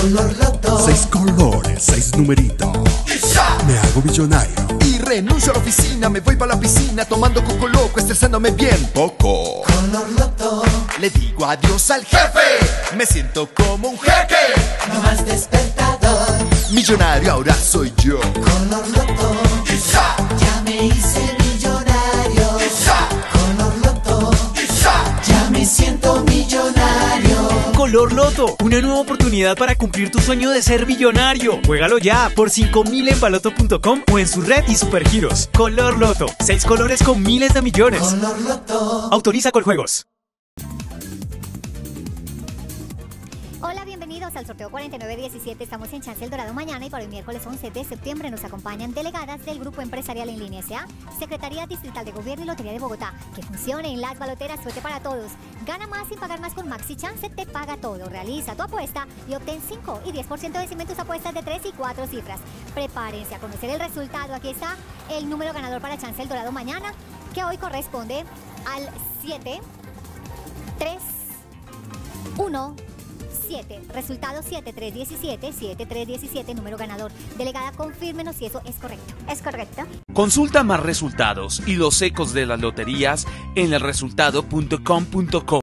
Color Loto. 6 colores, 6 numeritos. Me hago millonario. Y renuncio a la oficina, me voy para la piscina tomando coco loco, estresándome bien poco. Color Loto. Le digo adiós al jefe, me siento como un jeque. No más despertador. Millonario ahora soy yo. Color Loto. Ya me hice millonario. Color Loto. Ya me siento millonario. Color Loto, una nueva oportunidad para cumplir tu sueño de ser millonario. Juégalo ya por 5.000 en baloto.com o en su red y supergiros. Color Loto, 6 colores con miles de millones. Color Loto. Autoriza con juegos. Hola, bienvenidos al sorteo 4917. Estamos en Chance El Dorado mañana y para el miércoles 11 de septiembre nos acompañan delegadas del Grupo Empresarial en Línea S.A., Secretaría Distrital de Gobierno y Lotería de Bogotá. Que funcionen las baloteras, suerte para todos. Gana más sin pagar más con Maxi Chance, te paga todo. Realiza tu apuesta y obtén 5 y 10% de vencimiento en tus apuestas de 3 y 4 cifras. Prepárense a conocer el resultado. Aquí está el número ganador para Chance El Dorado mañana, que hoy corresponde al 7, 3, 1, 7. Resultado 7317, 7317, número ganador. Delegada, confírmenos si eso es correcto. ¿Es correcto? Consulta más resultados y los ecos de las loterías en elresultado.com.co.